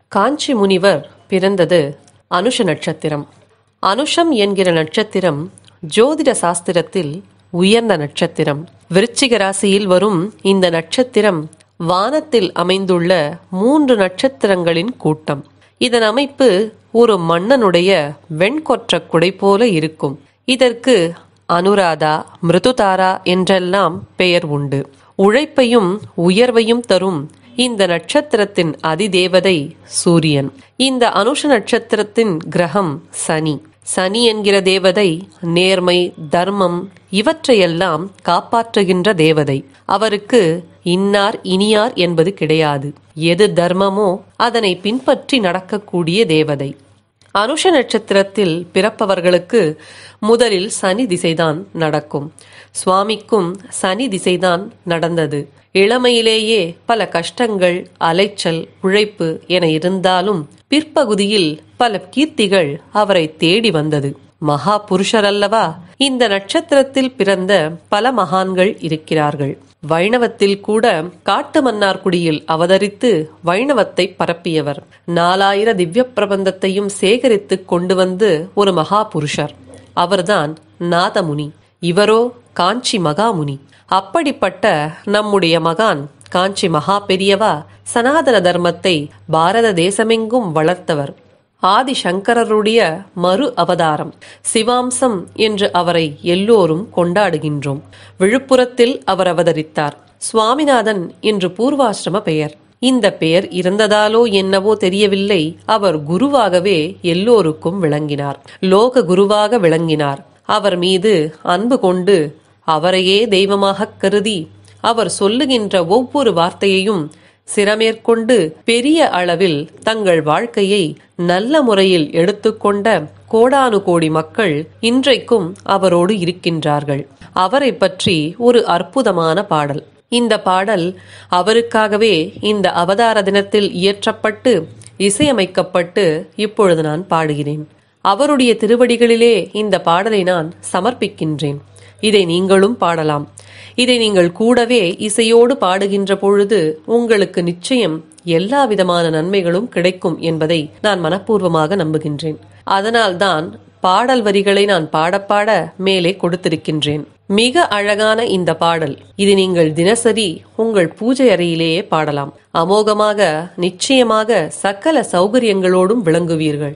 காஞ்சி முனிவர் பிறந்தது அனுஷ நட்சத்திரம். அனுஷம் என்கிற நட்சத்திரம் ஜோதிட சாஸ்திரத்தில் உயர்ந்த நட்சத்திரம். விருச்சிக ராசியில் வரும் இந்த நட்சத்திரம் வானத்தில் அமைந்துள்ள 3 நட்சத்திரங்களின் கூட்டம். இதன் அமைப்பு ஒரு மன்னனுடைய வெண்கொற்ற குடை போல இருக்கும். இதற்கு அனுராதா, மிருதுதாரா என்றெல்லாம் பெயர் உண்டு. உழைப்பையும் உயர்வையும் தரும் இந்த நட்சத்திரத்தின் அதிதேவதை சூரியன். இந்த அனுஷ நட்சத்திரத்தின் கிரகம் சனி. சனி என்கிற தேவதை நேர்மை, தர்மம் இவற்றையெல்லாம் காப்பாற்றுகின்ற தேவதை. அவருக்கு இன்னார் இனியார் என்பது கிடையாது. எது தர்மமோ அதனை பின்பற்றி நடக்கக்கூடிய தேவதை. அனுஷ நட்சத்திரத்தில் பிறப்பவர்களுக்கு முதலில் சனி திசைதான் நடக்கும். சுவாமிக்கும் சனி திசைதான் நடந்தது. இளமையிலேயே பல கஷ்டங்கள், அலைச்சல், உழைப்பு என இருந்தாலும் பிற்பகுதியில் பல கீர்த்திகள் அவரை தேடி வந்தது. மகா புருஷர் அல்லவா. இந்த நட்சத்திரத்தில் பிறந்த பல மகான்கள் இருக்கிறார்கள். வைணவத்தில் கூட காட்டு மன்னார்குடியில் அவதரித்து வைணவத்தை பரப்பியவர். 4000 திவ்ய பிரபந்தத்தையும் சேகரித்து கொண்டு வந்து ஒரு மகா புருஷர். அவர்தான் நாதமுனி. இவரோ காஞ்சி மகாமுனி. அப்படிப்பட்ட நம்முடைய மகான் காஞ்சி மகா பெரியவா சனாதன தர்மத்தை பாரத தேசமெங்கும் வளர்த்தவர். ஆதிசங்கரருடைய மறு அவதாரம், சிவாம்சம் என்று அவரை எல்லோரும் கொண்டாடுகின்றோம். விழுப்புரத்தில் அவர் அவதரித்தார். சுவாமிநாதன் என்று பூர்வாசிரம பெயர். இந்த பெயர் இருந்ததாலோ என்னவோ தெரியவில்லை, அவர் குருவாகவே எல்லோருக்கும் விளங்கினார். லோக குருவாக விளங்கினார். அவர் மீது அன்பு கொண்டு அவரையே தெய்வமாக கருதி அவர் சொல்லுகின்ற ஒவ்வொரு வார்த்தையையும் சிரமேற்கொண்டு பெரிய அளவில் தங்கள் வாழ்க்கையை நல்ல முறையில் எடுத்துக்கொண்ட கோடானு கோடி மக்கள் இன்றைக்கும் அவரோடு இருக்கின்றார்கள். அவரை பற்றி ஒரு அற்புதமான பாடல். இந்த பாடல் அவருக்காகவே இந்த அவதார தினத்தில் இயற்றப்பட்டு இசையமைக்கப்பட்டு இப்பொழுது நான் பாடுகிறேன். அவருடைய திருவடிகளிலே இந்த பாடலை நான் சமர்ப்பிக்கின்றேன். இதை நீங்களும் பாடலாம். இதை நீங்கள் கூடவே இசையோடு பாடுகின்ற பொழுது உங்களுக்கு நிச்சயம் எல்லா விதமான நன்மைகளும் கிடைக்கும் என்பதை நான் மனப்பூர்வமாக நம்புகின்றேன். அதனால்தான் பாடல் வரிகளை நான் பாடப்பாட மேலே கொடுத்திருக்கின்றேன். மிக அழகான இந்த பாடல். இது நீங்கள் தினசரி உங்கள் பூஜை அறையிலேயே பாடலாம். அமோகமாக, நிச்சயமாக சகல சௌகரியங்களோடும் விளங்குவீர்கள்.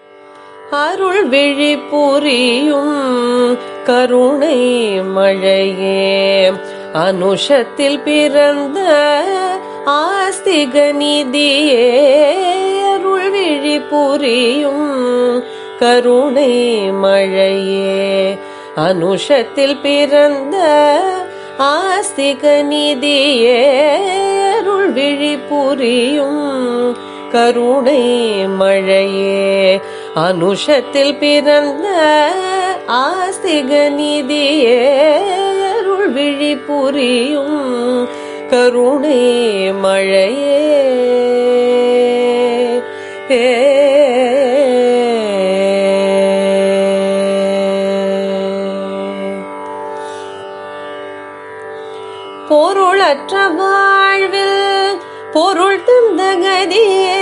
அருள் விழி புரியும் கருணை மழையே, அனுஷத்தில் பிறந்த ஆஸ்திக நிதியே. அருள் விழி புரியும் கருணை மழையே, அனுஷத்தில் பிறந்த ஆஸ்திக நிதியே. அருள் விழி புரியும் கருணை மழையே, அனுஷத்தில் பிறந்த ஆஸ்திக நிதியே. அருள் விழி புரியும் கருணை மழையே. பொருளற்ற வாழ்வில் பொருள் தந்த கதியே,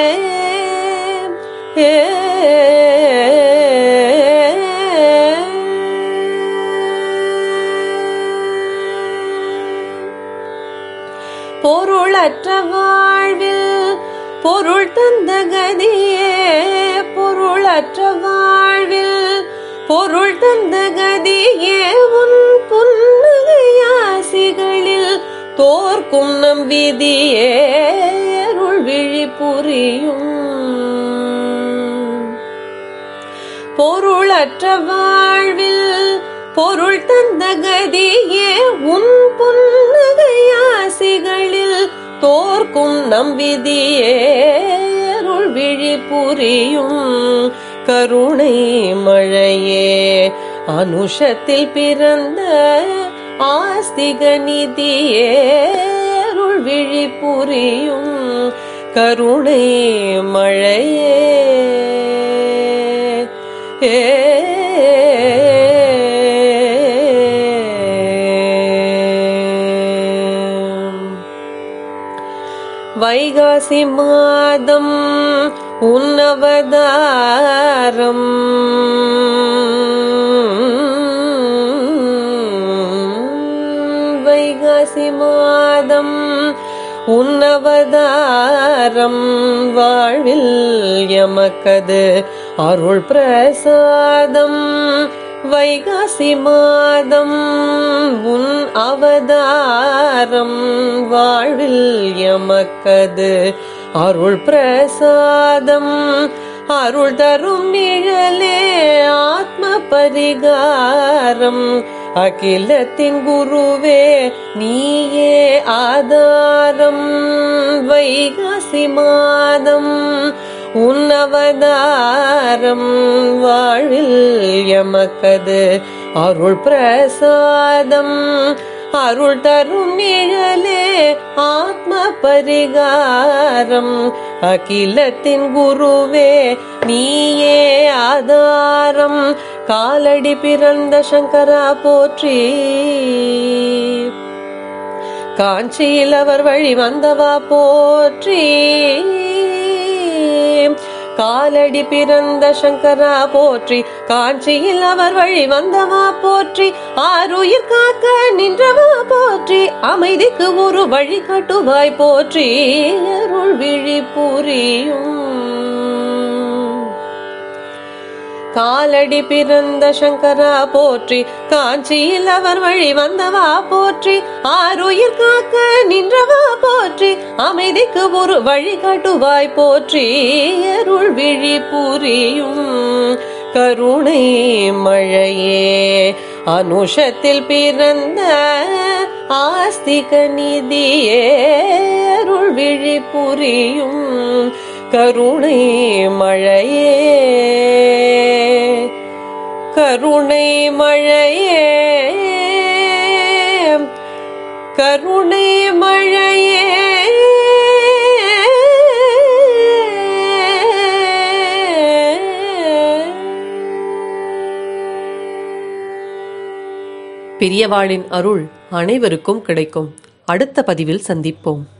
பொருளற்ற வாழ்வில் பொருள் தந்த கதியே. பொருளற்ற வாழ்வில் பொருள் தந்த கதியே, உன் புன்னகையாசிகளில் தோற்கும் நம் விதியே. அருள் விழி புரியும் பொருளற்ற வாழ்வில் பொருள் தந்த கதியே, உன் புன்னகையாசிகளில் தோற்கும் நம் விதியே. அருள் விழி புரியும் கருணை மழையே, அனுஷத்தில் பிறந்த ஆஸ்திக நிதியே. அருள் விழி புரியும் கருணை மழையே. வைகாசி மாதம் உன்னவதாரம் வைகாசி மாதம் உன்னவதாரம் வாழ்வில் எமக்கது அருள் பிரசாதம் வைகாசி மாதம் உன் அவதாரம் வாழ்வில் எமக்கது அருள் பிரசாதம் அருள் தரும் நிழலே ஆத்ம பரிகாரம் அகிலத்தின் குருவே நீயே ஆதாரம் வைகாசி மாதம் உன்னவதாரம் வாழ்வில் எமக்கது அருள் பிரசாதம் அருள் தரும் நிழலே ஆத்ம பரிகாரம் அகிலத்தின் குருவே நீயே ஆதாரம் காலடி பிறந்த சங்கரா போற்றி காஞ்சியில் அவர் வழி வந்தவா போற்றி காலடி பிறந்த சங்கரா போற்றி காஞ்சியில் அவர் வழி வந்தவா போற்றி ஆருயிர் காக்க நின்றவா போற்றி அமைதிக்கு ஒரு வழி காட்டுவாய் போற்றி அருள் விழி புரியும் காலடி பிறந்த சங்கரா போற்றி காஞ்சியில் அவர் வழி வந்தவா போற்றி ஆருயிர் காக்க நின்றவா போற்றி அமைதிக்கு ஒரு வழி காட்டுவாய் போற்றி அருள் விழி புரியும் கருணை மழையே அனுஷத்தில் பிறந்த ஆஸ்திக நிதியே அருள் விழி புரியும் கருணை மழையே கருணை மழையே கருணை மழையே பெரியவாளின் அருள் அனைவருக்கும் கிடைக்கும். அடுத்த பதிவில் சந்திப்போம்.